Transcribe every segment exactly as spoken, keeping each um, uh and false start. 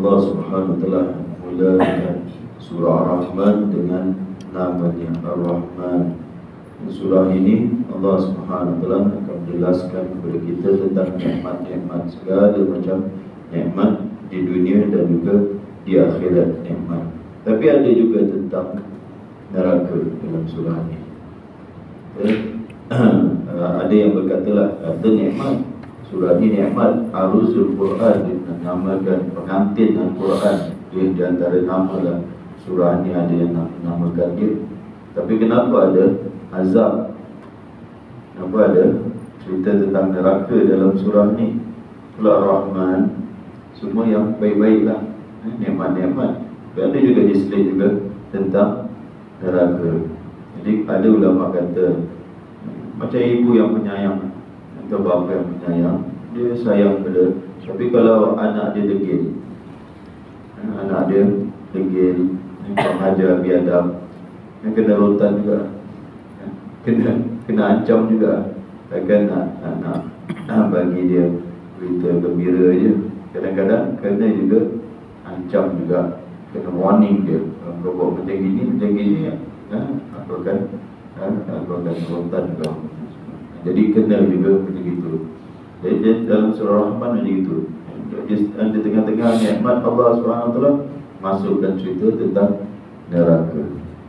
Allah Subhanahu wa taala mula surah Ar-Rahman dengan namanya Ar-Rahman. Surah ini Allah Subhanahu wa taala akan menjelaskan kepada kita tentang nikmat-nikmat, segala macam nikmat di dunia dan juga di akhirat nikmat. Tapi ada juga tentang neraka dalam surah ini. Ada yang berkatalah ada nikmat. Surah ini nikmat Aruzul Quran, dinamakan pengantin Al-Quran. Dia di antara nama lah surah ini ada yang namakan dia. Tapi kenapa ada azab? Kenapa ada cerita tentang neraka dalam surah ini? Surah Ar-Rahman semua yang baik-baik lah, nikmat-nikmat. Tapi ada juga diselit juga tentang neraka. Jadi ada ulama kata macam ibu yang penyayang atau bapa yang penyayang, dia sayang pada. Tapi kalau anak dia degil, anak dia degil, pengajar biadab, yang kena rotan juga, kena kena ancam juga. Takkan nak nak, nak bagi dia berita gembira je. Kadang-kadang kena juga ancam juga, kena warning dia. Kau buat macam gini, macam gini, ha, aku akan ha, aku akan rotan kau. Jadi kena juga begitu. Jadi dalam surah Rahman begitu. Di tengah-tengah nikmat Allah Subhanahu wa taala masukkan cerita tentang neraka.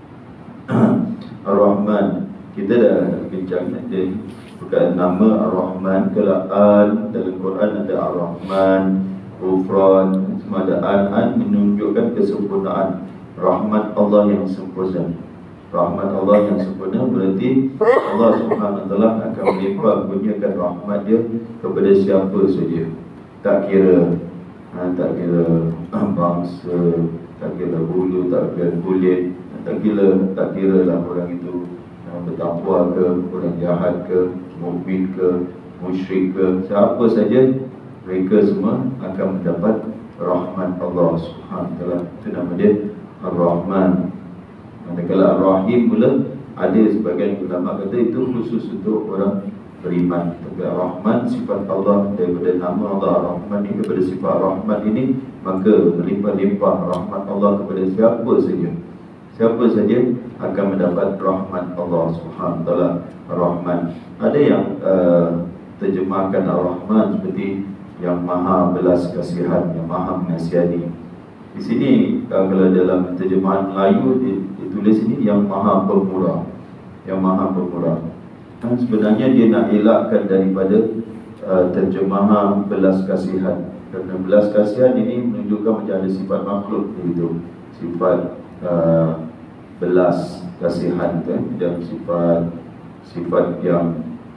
Ar-Rahman, kita dah bincang nanti bukan nama Ar-Rahman. Kalau an dalam Quran ada Ar-Rahman, Ghufran, semua ada an-an menunjukkan kesempurnaan rahmat Allah yang sempurna. Rahmat Allah yang sempurna berarti Allah Subhanahu wa taala akan melimpah kurniakan rahmat dia kepada siapa saja. Tak kira ha, tak kira bangsa, tak kira bulu, tak kira kulit, tak kira tak kira lah orang itu ha, bertakwa ke, orang jahat ke, mukmin ke, musyrik ke, siapa saja, mereka semua akan mendapat rahmat Allah Subhanahu wa taala. Itu nama dia Ar-Rahman. Manakala Ar-Rahim pula ada sebagian ulama kata itu khusus untuk orang beriman. Tapi Ar-Rahman sifat Allah, daripada nama Allah Ar-Rahman ini kepada sifat Rahman ini, maka melimpah-limpah rahmat Allah kepada siapa saja. Siapa saja akan mendapat rahmat Allah Subhanahu wa taala. Ar-Rahman. Ada yang uh, terjemahkan Ar-Rahman seperti yang maha belas kasihan, yang maha mengasihani. Di sini uh, kalau dalam terjemahan Melayu ditulis ini yang maha pemurah, yang maha pemurah. Dan sebenarnya dia nak elakkan daripada uh, terjemahan belas kasihan, kerana belas kasihan ini menunjukkan macam ada sifat makhluk begitu, sifat uh, belas kasihan tu, dan sifat sifat yang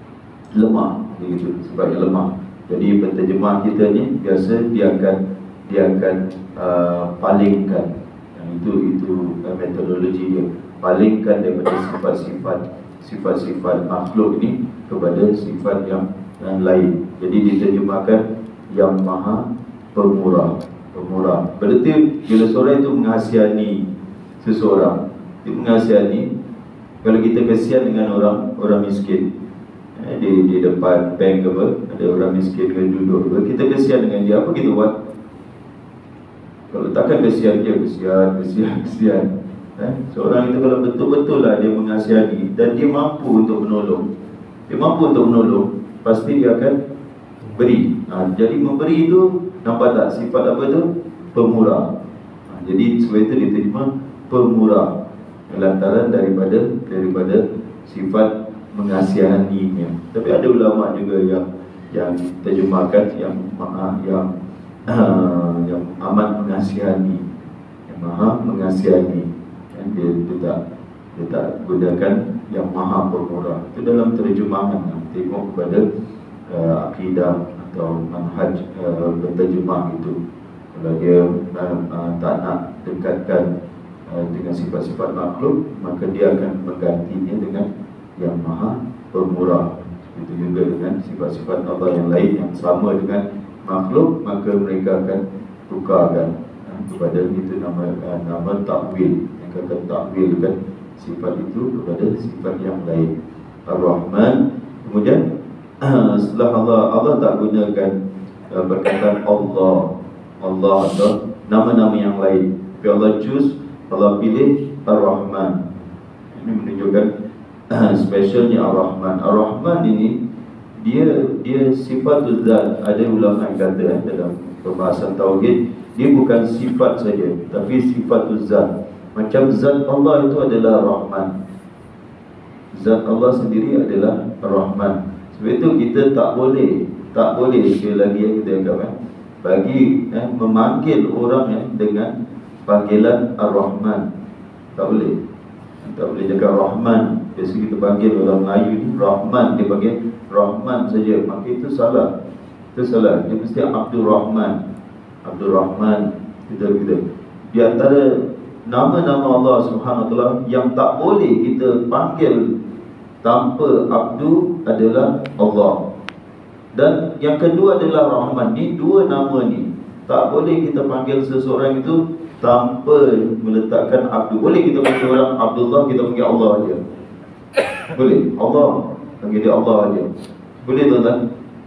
lemah begitu, sifat yang lemah. Jadi penterjemah kita ni biasa dia akan dia akan uh, palingkan, yang itu itu uh, metodologi dia, palingkan daripada sifat-sifat sifat-sifat makhluk ini kepada sifat yang, yang lain. Jadi diterjemahkan yang maha pemurah, pemurah. Berarti bila seorang itu mengasihani seseorang, dia mengasihani. Kalau kita kasihan dengan orang orang miskin, eh, di di depan bank ke apa, ada orang miskin ke duduk ke, kita kasihan dengan dia, apa kita buat? Kalau takkan kesian dia, kesian, kesian, kesian eh? Seorang itu kalau betul-betul lah dia mengasihani dan dia mampu untuk menolong, dia mampu untuk menolong, pasti dia akan beri. ha, Jadi memberi itu, nampak tak sifat apa tu? Pemurah. ha, Jadi sebab itu diterima pemurah, lantaran daripada daripada sifat mengasihaninya. Tapi ada ulama juga yang yang terjemahkan yang maha, yang Uh, yang amat mengasihani, yang maha mengasihani. Dan dia, dia tak dia tak gunakan yang maha pemurah. Itu dalam terjemahan, tengok kepada uh, akidah atau manhaj uh, berterjemah itu. Kalau dia uh, uh, tak nak dekatkan uh, dengan sifat-sifat makhluk, maka dia akan menggantinya dengan yang maha pemurah. Itu juga dengan sifat-sifat Allah yang lain yang sama dengan makhluk, maka mereka akan tukarkan ha, kepada itu nama uh, nama takwil. Mereka akan takwilkan sifat itu kepada sifat yang lain. Ar-Rahman. Kemudian uh, setelah Allah, Allah tak gunakan uh, perkataan Allah. Allah atau nama-nama yang lain. Tapi Allah choose, Allah pilih Ar-Rahman. Ini menunjukkan specialnya Ar-Rahman. Ar-Rahman ini dia dia sifatul zat. Ada ulama yang kata eh, dalam perbahasan tauhid, dia bukan sifat saja, tapi sifatul zat. Macam zat Allah itu adalah Rahman. Zat Allah sendiri adalah Rahman. Sebab itu kita tak boleh tak boleh sekali lagi yang kita anggap eh, bagi eh, memanggil orang eh, dengan panggilan Ar-Rahman. Tak boleh. Tak boleh cakap Rahman. Biasa kita panggil orang Melayu ni Rahman, dia panggil Rahman saja. Maka itu salah. Itu salah. Dia mesti Abdul Rahman. Abdul Rahman. Kita kita. Di antara nama-nama Allah Subhanahu Wa Taala yang tak boleh kita panggil tanpa Abdu adalah Allah. Dan yang kedua adalah Rahman. Ni dua nama ni tak boleh kita panggil seseorang itu tanpa meletakkan Abdu. Boleh kita panggil orang Abdullah, kita panggil Allah aja. Boleh. Allah panggil dia Allah aja. Boleh tuan-tuan?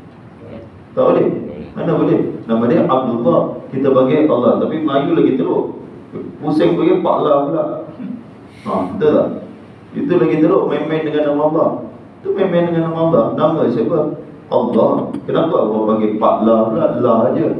Tak boleh. Mana boleh? Nama dia Abdullah, kita panggil Allah. Tapi Melayu lagi teruk. Pusing panggil Pak La pula. Ha, betul tak? Itu lagi teruk, main-main dengan nama Allah. Itu main-main dengan nama Allah. Nama siapa? Allah. Kenapa Allah panggil Pak La pula? La aja.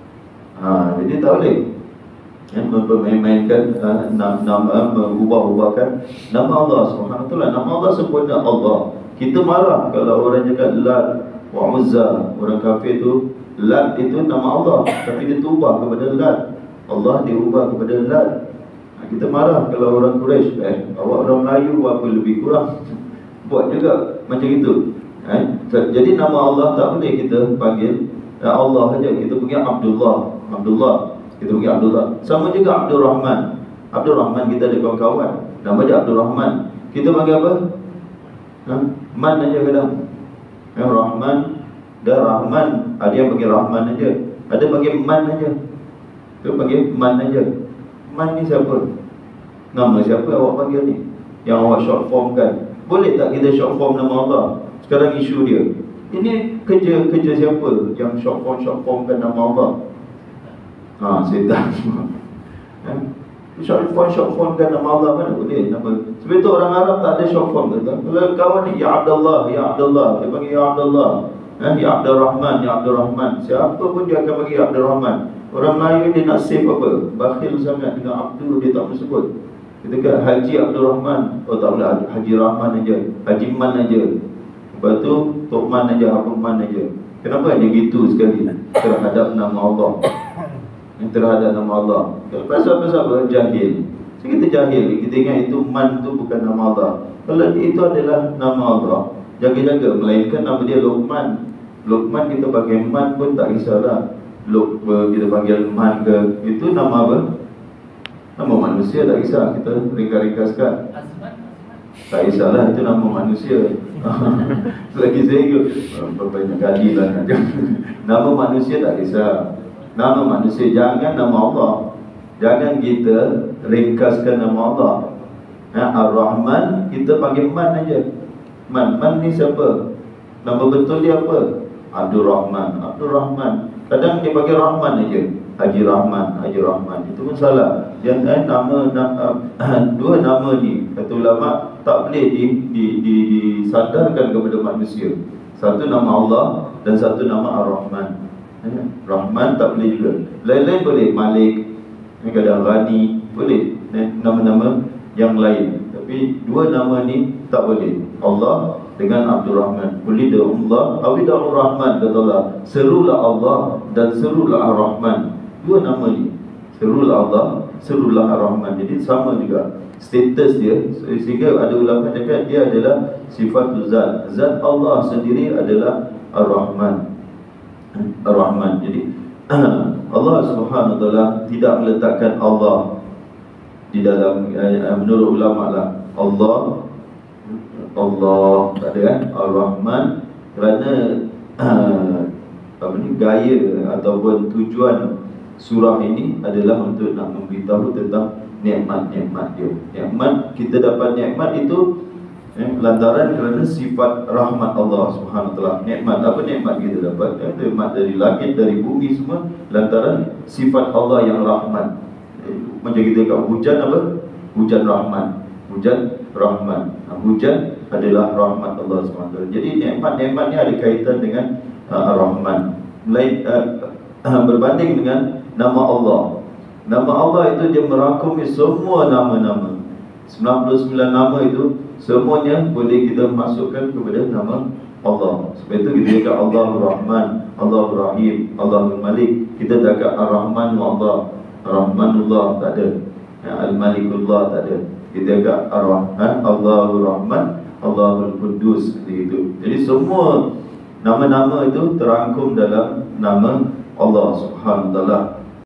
Ha, jadi tak boleh ya, memainkan uh, nama, mengubah-ubahkan nama Allah Subhanahu Wa Taala. Nama Allah sempurna Allah. Kita marah kalau orang cakap Lat wa Uzza. Orang kafir tu Lat itu nama Allah, tapi dia ubah kepada Lat. Allah diubah kepada Lat. Kita marah kalau orang Quraisy, eh, awak orang Melayu apa lebih kurang. Buat juga macam itu. Eh? Jadi nama Allah tak boleh kita panggil eh, Allah saja. Kita panggil Abdullah. Abdullah. Kita panggil Abdullah. Sama juga Abdul Rahman. Abdul Rahman kita ada kawan-kawan. Nama dia Abdul Rahman. Kita panggil apa? Ha? Man aja kadang. Eh, Rahman dan Rahman. Ada yang panggil Rahman aja. Ada panggil Man aja. Kita panggil Man aja. Man ni siapa? Nama siapa awak panggil ni? Yang awak short form kan? Boleh tak kita short form nama Allah? Sekarang isu dia. Ini kerja-kerja siapa yang short form short form kan nama Allah? Ha, setan. Eh? Short form short form kan nama Allah mana boleh nama. Sebab itu orang Arab tak ada short form kata. Kalau kawan ni ya Abdullah, ya Abdullah, dia panggil ya Abdullah. Eh, ya Abdul Rahman, ya Abdul Rahman. Siapa pun dia akan bagi Abdul Rahman. Orang Melayu dia nak save apa? Bakhil sangat dengan Abdul, dia tak sebut. Kita kata Haji Abdul Rahman. Oh tak boleh, Haji Rahman aja, Haji Man aja. Lepas tu Tok Man aja, Abang Man aja. Kenapa dia gitu sekali terhadap nama Allah? Yang terhadap nama Allah. Pasal-pasal apa? Jahil. So, kita jahil, kita ingat itu Man tu bukan nama Allah. Kalau itu adalah nama Allah, jaga-jaga. Melainkan nama dia Luqman. Luqman kita pakai Man pun tak kisahlah. Luk, kita panggil Man ke, itu nama apa? Nama manusia tak kisah, kita ringkas-ringkaskan. Tak kisahlah, itu nama manusia. Lagi saya ikut berbanyak kali lah. Nama manusia tak kisah. Nama manusia, jangan nama Allah. Jangan kita ringkaskan nama Allah. Ha, Ar-Rahman, kita panggil Man aja. Man, Man ni siapa? Nama betul dia apa? Abdul Rahman. Abdul Rahman. Kadang dia bagi Rahman aja, Haji Rahman, Haji Rahman. Itu pun salah. Yang eh, nama, nama dua nama ni kata ulama tak boleh di, di, di, disandarkan kepada manusia. Satu nama Allah dan satu nama Ar-Rahman. Eh, Rahman tak boleh juga. Lain-lain boleh, Malik, kadang Ghani, boleh eh, nama-nama yang lain. Tapi dua nama ni tak boleh. Allah dengan Abdul Rahman. Ulida Allah, Awidah Rahman, kata Allah. Serulah Allah dan serulah Ar-Rahman. Dua nama ni. Serulah Allah, serulah Ar-Rahman. Jadi sama juga status dia. Sehingga ada ulama cakap dia adalah sifat zat. Zat Allah sendiri adalah Ar-Rahman. Ar-Rahman. Jadi Allah Subhanahu Wa Taala tidak meletakkan Allah di dalam, menurut ulama lah, Allah Allah tak ada kan, Ar-Rahman, kerana uh, apa ni, gaya ataupun tujuan surah ini adalah untuk nak memberitahu tentang nikmat-nikmat dia. Nikmat, kita dapat nikmat itu eh, lantaran kerana sifat rahmat Allah Subhanahu Wa Taala. Nikmat apa nikmat kita dapat? Eh, nikmat dari langit, dari bumi semua lantaran sifat Allah yang rahmat. Eh, macam kita kat hujan apa? Hujan rahmat. Hujan rahmat. Nah, hujan adalah rahmat Allah Subhanahu Wa Taala. Jadi nikmat-nikmat ni ada kaitan dengan uh, Ar-Rahman. Lain uh, uh, berbanding dengan nama Allah. Nama Allah itu dia merangkumi semua nama-nama. sembilan puluh sembilan nama itu semuanya boleh kita masukkan kepada nama Allah. Sebab itu kita kata Allahur Rahman, Allahur Rahim, Allahul Malik. Kita tak kata Ar-Rahman Allah, Rahmanullah tak ada, Al-Malikullah tak ada. Kita kata Ar-Rahman, Allahur Rahman, Allahul Quddus itu. Jadi semua nama-nama itu terangkum dalam nama Allah Subhanahu Wa Taala.